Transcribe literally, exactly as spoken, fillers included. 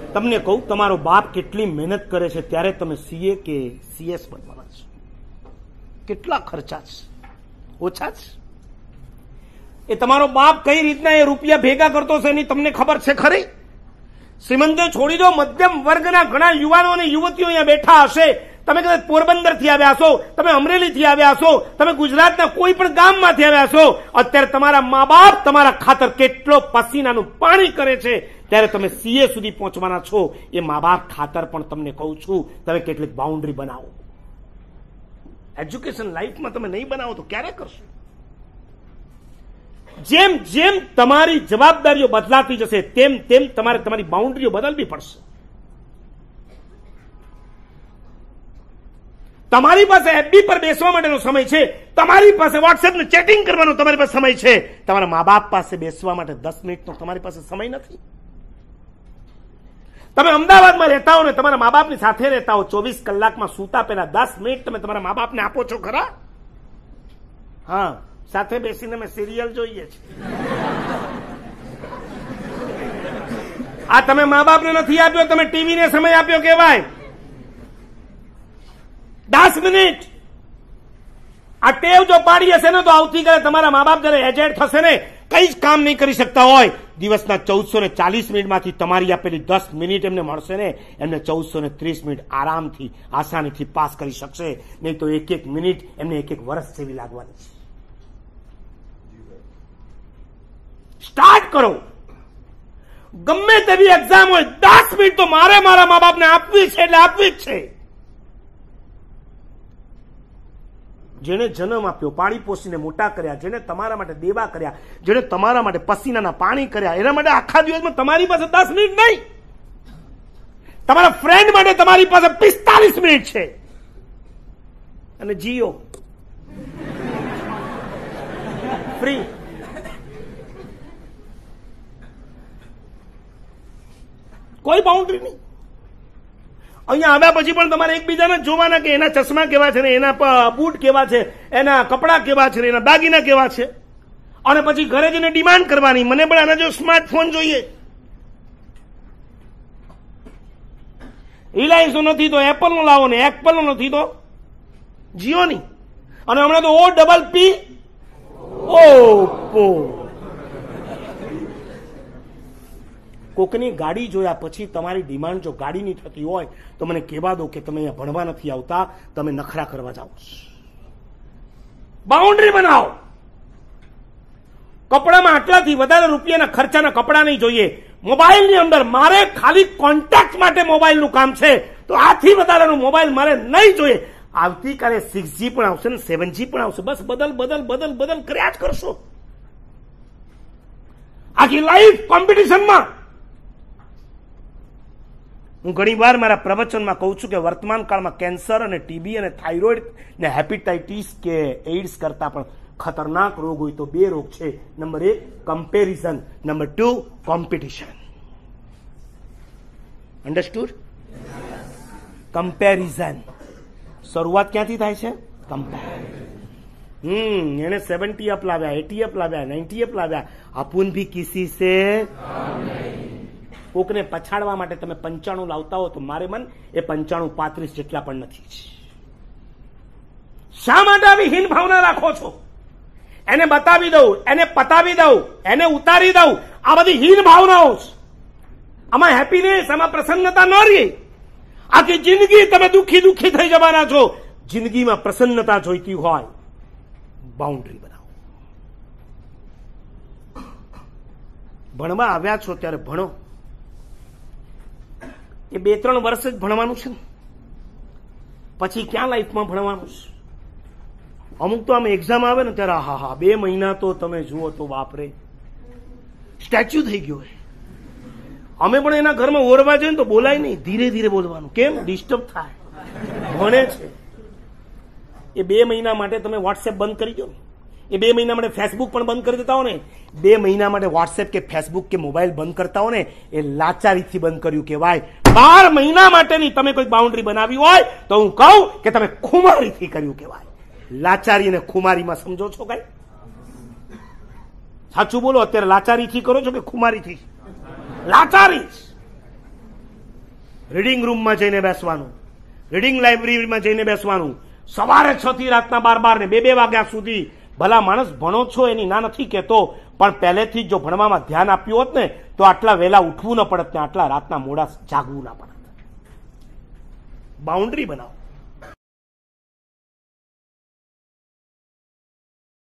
તમને કહું, તમારો બાપ કેટલી મહેનત કરે છે ત્યારે તમે સીએ કે સીએસ બનવાના છો. કેટલા ખર્ચા છે? ઓછા છે? એ તમારો બાપ કઈ રીતના એ રૂપિયા ભેગા કરતો છે એની તમને ખબર છે ખરી? શ્રીમંતો છોડી દો, મધ્યમ વર્ગના ઘણા યુવાનો અને યુવતીઓ અહીંયા બેઠા હશે. તમે કદાચ પોરબંદર થી આવ્યા છો, તમે અમરેલી થી આવ્યા છો, તમે ગુજરાતના કોઈ પણ ગામમાંથી આવ્યા છો. અત્યારે તમારા મા બાપ તમારા ખાતર કેટલો પસીનાનું પાણી કરે છે ત્યારે તમે સીએ સુધી પહોંચવાના છો. એ મા બાપ ખાતર પણ તમને કહું છું, તમે કેટલીક બાઉન્ડ્રી બનાવો. એજ્યુકેશન લાઈફમાં તમે નહીં બનાવો તો ક્યારે કરશો? જેમ જેમ તમારી જવાબદારીઓ બદલાતી જશે તેમ તેમ તમારે તમારી બાઉન્ડ્રીઓ બદલવી પડશે. તમારી પાસે એફબી પર બેસવા માટેનો સમય છે, તમારી પાસે વોટ્સએપ ને ચેટિંગ કરવાનો તમારી પાસે સમય છે. તમારા મા બાપ પાસે બેસવા માટે દસ મિનિટનો તમારી પાસે સમય નથી. તમે અમદાવાદમાં રહેતા હો ને તમારા મા બાપની સાથે રહેતા હો, ચોવીસ કલાકમાં સૂતા પહેલા દસ મિનિટ તમે તમારા મા બાપને આપો છો ખરા? હા, સાથે બેસીને અમે સિરિયલ જોઈએ છીએ. આ તમે મા બાપને નથી આપ્યો, તમે ટીવીને સમય આપ્યો કહેવાય. દસ મિનિટ આ ટેવ જો પાડી હશે ને તો આવતીકાલે તમારા મા બાપ જયારે એજેડ થશે ને, કઈ જ કામ નહીં કરી શકતા હોય, દિવસના ચૌદસો ને ચાલીસ મિનિટમાંથી તમારી આપેલી દસ મિનિટ એમને મળશે ને, એમને ચૌદસો ને ત્રીસ મિનિટ આરામથી આસાનીથી પાસ કરી શકશે. નહીં તો એક એક મિનિટ એમને એક એક વર્ષ જેવી લાગવાની છે. સ્ટાર્ટ કરો. ગમે તેવી એક્ઝામ હોય, દસ મિનિટ તો મારે મારા મા બાપને આપવી છે એટલે આપવી જ છે. જેને જન્મ આપ્યો, પાળી પોષીને મોટા કર્યા, જેને તમારા માટે દેવા કર્યા, જેને તમારા માટે પસીનાના પાણી કર્યા, એના માટે આખા દિવસમાં તમારી પાસે દસ મિનિટ નહીં, તમારા ફ્રેન્ડ માટે તમારી પાસે પિસ્તાલીસ મિનિટ છે. અને જીઓ ફ્રી. કોઈ બાઉન્ડ્રી નહીં. અહીંયા આવ્યા પછી પણ તમારે એકબીજાને જોવાના કે એના ચશ્મા કેવા છે ને, એના બૂટ કેવા છે, એના કપડા કેવા છે, એના દાગીના કેવા છે. અને પછી ઘરે જઈને ડિમાન્ડ કરવાની, મને પણ આના જો સ્માર્ટફોન જોઈએ. રિલાયન્સ નો નથી તો એપલ નો લાવો ને, એપલ નો નથી તો જીઓ ની. અને હમણાં તો ઓ ડબલ પી ઓપ્પો. કોકની ગાડી જોયા પછી તમારી ડિમાન્ડ જો ગાડીની થતી હોય તો મને કહેવા દો કે તમે અહીંયા ભણવા નથી આવતા, તમે નખરા કરવા જાઓ. બાઉન્ડ્રી બનાવો. કપડામાં આટલાથી વધારે રૂપિયાના ખર્ચાના કપડા નહીં જોઈએ. મોબાઈલની અંદર મારે ખાલી કોન્ટેક્ટ માટે મોબાઈલનું કામ છે તો આથી વધારાનો મોબાઈલ મારે નહીં જોઈએ. આવતીકાલે સિક્સ જી પણ આવશે ને સેવન જી પણ આવશે. બસ બદલ બદલ બદલ બદલ કર્યા જ કરશો. આખી લાઈફ કોમ્પિટિશનમાં. હું ઘણી વાર મારા પ્રવચનમાં કહું છું કે વર્તમાન કાળમાં કેન્સર અને ટીબી અને થાઇરોઇડ ને હેપેટાઇટિસ કે એઇડ્સ કરતા પણ ખતરનાક રોગ હોય તો બે રોગ છે. નંબર એક comparison, number two competition. Understood? Comparison. શરૂઆત ક્યાંથી થાય છે? કમ્પેરિઝન. હમ એને સેવન્ટી અપ લાવ્યા, એટી અપ લાવ્યા, નાઇન્ટી અપ લાવ્યા. અપુન ભી કિસી સે કોકને પછાડવા માટે તમે પંચાણું લાવતા હો તો મારે મન એ પંચાણું પાંત્રીસ જેટલા પણ નથી. શા માટે આવી હીન ભાવના રાખો છો? એને બતાવી દઉં, એને પતાવી દઉં, એને ઉતારી દઉં, આ બધી હીન ભાવનાઓ છે. આમાં હેપીનેસ, આમાં પ્રસન્નતા ન રહી. આખી જિંદગી તમે દુઃખી દુઃખી થઈ જવાના છો. જિંદગીમાં પ્રસન્નતા જોઈતી હોય, બાઉન્ડ્રી બનાવો. ભણવા આવ્યા છો ત્યારે ભણો. એ બે ત્રણ વર્ષ જ ભણવાનું છે ને, પછી ક્યાં લાઈફમાં ભણવાનું છે? અમુક તો આમ એક્ઝામ આવે ને ત્યારે હા હા બે મહિના તો તમે જુઓ તો બાપરે સ્ટેચ્યુ થઈ ગયો. અમે પણ એના ઘરમાં ઓરવા જઈએ ને તો બોલાય નહીં, ધીરે ધીરે બોલવાનું. કેમ? ડિસ્ટર્બ થાય. ભણે છે. એ બે મહિના માટે તમે વોટ્સએપ બંધ કરી દો. એ બે મહિના માટે ફેસબુક પણ બંધ કરી દેતા હો ને, બે મહિના માટે વોટ્સએપ કે ફેસબુક કે મોબાઈલ બંધ કરતા હો ને, એ લાચારીથી બંધ કર્યું કહેવાય. બાર મહિના માટેની તમે કોઈ બાઉન્ડ્રી બનાવી હોય તો હું કહું કે તમે ખુમારીથી કર્યું કહેવાય. લાચારી અને ખુમારીમાં સમજો છો કઈ? સાચું બોલો, અત્યારે લાચારીથી કરો છો કે ખુમારીથી? લાચારી. રીડિંગ રૂમમાં જઈને બેસવાનું, રીડિંગ લાઇબ્રેરીમાં જઈને બેસવાનું, સવારે છ થી રાતના બાર બાર ને બે બે વાગ્યા સુધી. ભલા માણસ ભણો છો એની ના નથી કહેતો, પણ પહેલેથી જ જો ભણવામાં ધ્યાન આપ્યું હોત ને તો આટલા વહેલા ઉઠવું ન પડત ને આટલા રાતના મોડા જાગવું ના પડત. બાઉન્ડ્રી બનાવો.